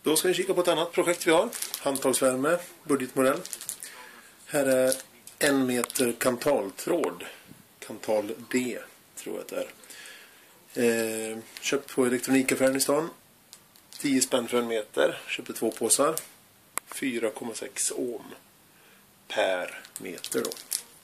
Då ska vi kika på ett annat projekt vi har. Handtagsvärme, budgetmodell. Här är 1 meter kantaltråd. Kantal D tror jag det är. Köpt på elektronikaffären i stan. 10 spänn för 1 meter. Köpte 2 påsar. 4,6 ohm per meter då.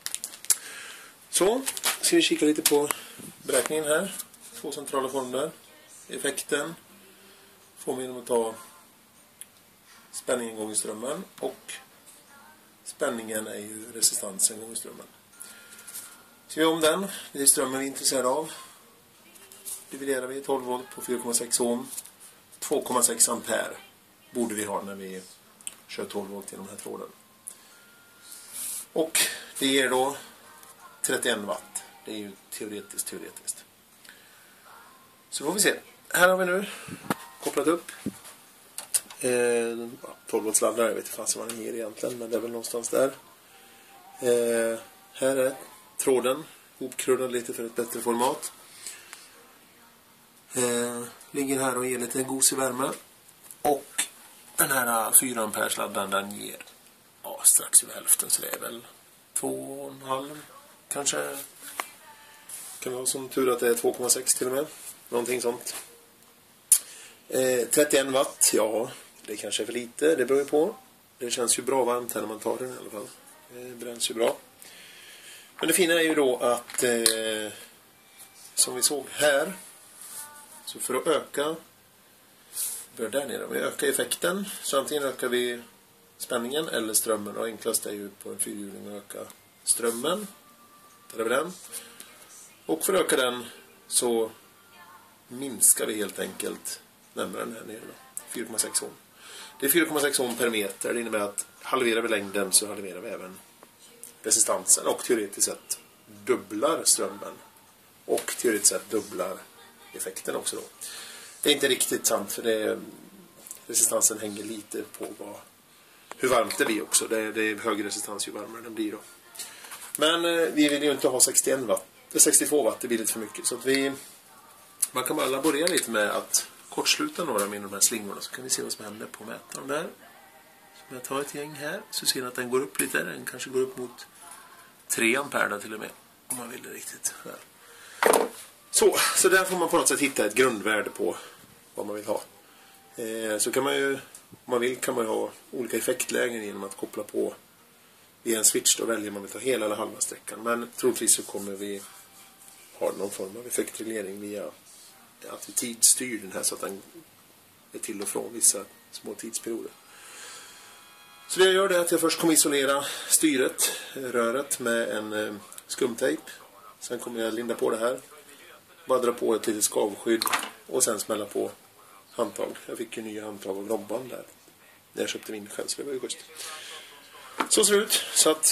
Så, ska vi kika lite på beräkningen här. 2 centrala formler. Effekten får man genom att ta spänningen gånger strömmen, och spänningen är ju resistansen gånger strömmen. Så vi om den, det är strömmen vi är intresserade av. Dividerar vi 12 volt på 4,6 ohm. 2,6 ampere borde vi ha när vi kör 12 volt genom den här tråden. Och det ger då 31 watt. Det är ju teoretiskt. Så får vi se. Här har vi nu kopplat upp 12 volts laddare. Jag vet inte fast vad den ger egentligen, men det är väl någonstans där. Här är tråden hopkrullad lite för ett bättre format. Ligger här och ger lite gosig värme. Och den här 4 amperes laddaren, den ger strax över hälften, så det är väl 2,5 kanske. Kan vara som tur att det är 2,6 till och med. Någonting sånt. 31 watt, ja, det kanske är för lite, det beror ju på. Det känns ju bra varmt här när man tar den i alla fall. Det bränns ju bra. Men det fina är ju då att som vi såg här, så för att öka där nere, vi ökar effekten, så antingen ökar vi spänningen eller strömmen, och enklast är ju på en fyrhjuling att öka strömmen. Där är vi den. Och för att öka den så minskar vi helt enkelt närmare den här nere då. 4,6 ohm. Det är 4,6 ohm per meter. Det innebär att halverar vi längden så halverar vi även resistansen, och teoretiskt sett dubblar strömmen, och teoretiskt sett dubblar effekten också då. Det är inte riktigt sant, för resistansen hänger lite på hur varmt det blir också. Det är hög resistans ju varmare den blir då. Men vi vill ju inte ha 61 watt. 62 watt, det blir lite för mycket. Så att man kan bara laborera lite med att kortsluta några med de här slingorna, så kan vi se vad som händer på mätaren där. Så jag tar ett gäng här, så ser ni att den går upp lite. Den kanske går upp mot 3 ampere till och med, om man vill det riktigt. Så där får man på något sätt hitta ett grundvärde på vad man vill ha. Så kan man ju, om man vill, kan man ju ha olika effektlägen genom att koppla på via en switch. Då väljer man att ta hela eller halva sträckan. Men troligtvis så kommer vi ha någon form av effektreglering via att vi tidsstyr den här, så att den är till och från vissa små tidsperioder. Så det jag gör är att jag först kommer isolera röret med en skumtejp. Sen kommer jag linda på det här. Bara dra på ett litet skavskydd och sen smälla på handtag. Jag fick ju nya handtag av Robban där när jag köpte min själv, så det var ju schysst. Så ser det ut. Så att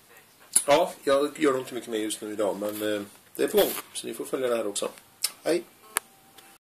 ja, jag gör nog inte mycket mer just nu idag, men det är på gång. Så ni får följa det här också. Hej!